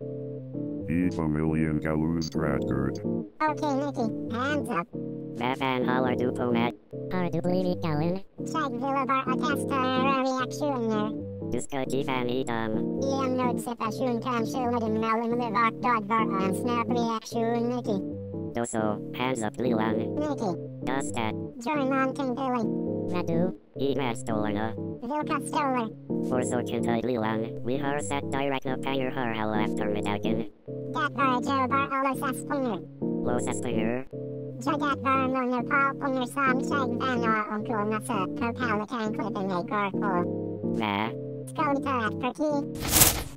Eat a million gallons Radgert. Okay, Nicky, hands up. Vad fan håller du på med? Har du blivit galen? Jag ville bara testa era reaktioner. Du ska ge fan i dem. I en nödsituation kan skillnaden mellan liv och död vara en snabb reaktion, Nicky. Då så, hands up Lillan. Nicky, Does that? gör någonting Billy. Vad du? I med stolarna. Vilka stolar? För så kan ta Lillan. Vi har sett direkt upp pengar här hela eftermiddagen. Det var jag bara låtsaspengar. Låtsaspengar? Jag det var många pengar som jag vänner och kunde se på Pelican-klubben igår på. Va? Ska vi ta ett parti?